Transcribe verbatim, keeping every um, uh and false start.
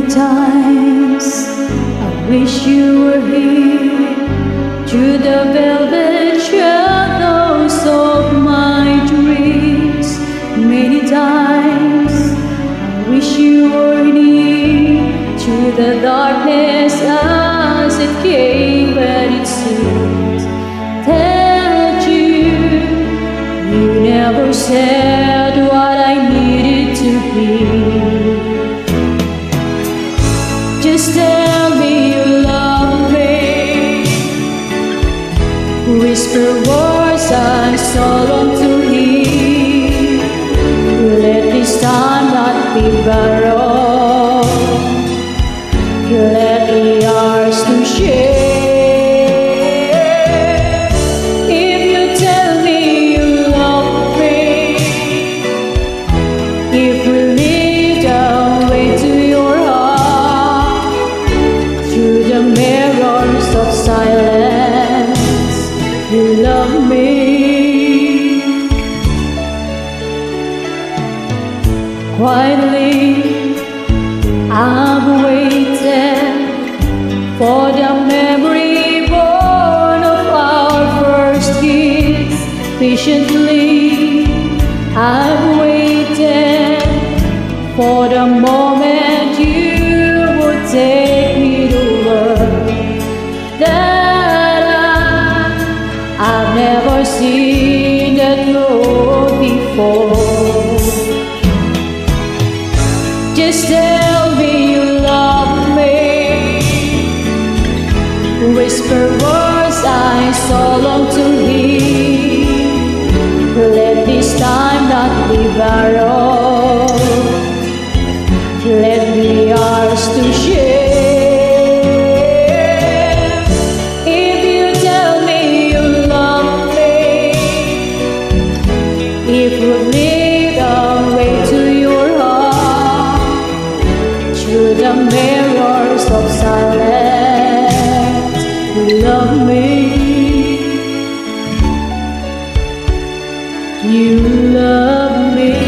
times I wish you were here, through the velvet shadows of my dreams. Many times I wish you were near, through the darkness as it came, but it seems that you, you never said what I needed to hear. Just tell me you love me, whisper words I so long to hear. Let this time not be borrowed, let me ours to share. If you tell me you love me, if we lead the way to your heart, through the mirrors of silence, you love me. Quietly I've waited for the memory born of our first kiss. Patiently I've waited for the moment you would take me to work that I, I've never seen that road before. Just tell me you love me, whisper words I so long to hear. Let this time not be borrowed, let me ours to share. If you tell me you love me, if we lead our way to your heart, through the mirrors of silence, you love me, you love me.